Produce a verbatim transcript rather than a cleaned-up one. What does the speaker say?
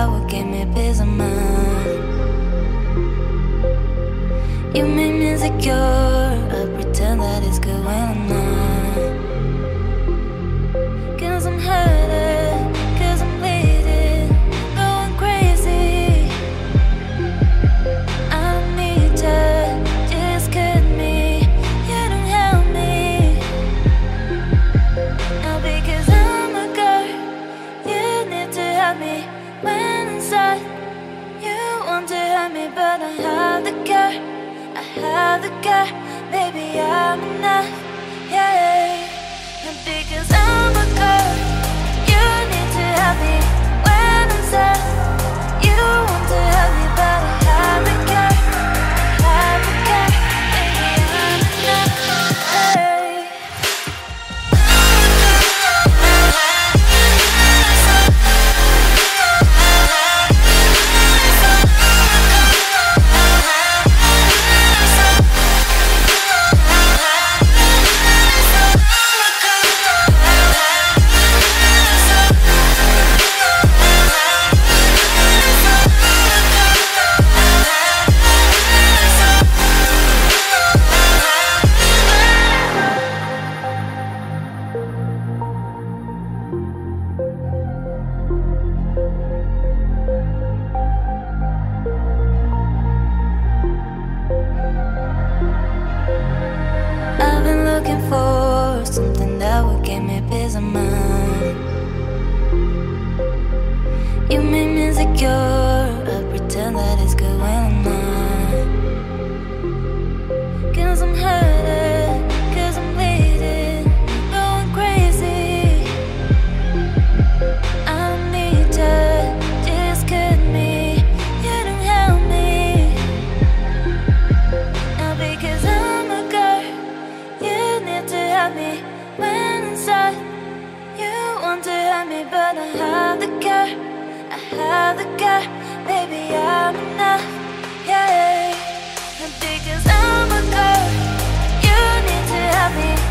that would give me peace of mind. You make me insecure, I pretend that it's good when I'm not. Cause I'm hurting, cause I'm bleeding, going crazy. I don't need to, just cut me, you don't help me. Now because I'm a girl, you need to help me. When inside, you want to hurt me, but I have the care, I have the care, baby I'm enough, yeah. And because I'm a girl, you need to help me. When I'm sad, you want to help me, but I have the care, I have the care, baby I'm enough, hey. I've been looking for something that would give me peace of mind. You make me insecure, I pretend that it's good when I'm not. Cause I'm hurting, cause I'm bleeding, going crazy. I don't need to, just cut me, you don't help me. Now because I'm a girl, you need to help me. When inside, you want to hurt me, but I have the care, I have the care, baby I'm enough, yeah. And because I'm a girl, you need to help me.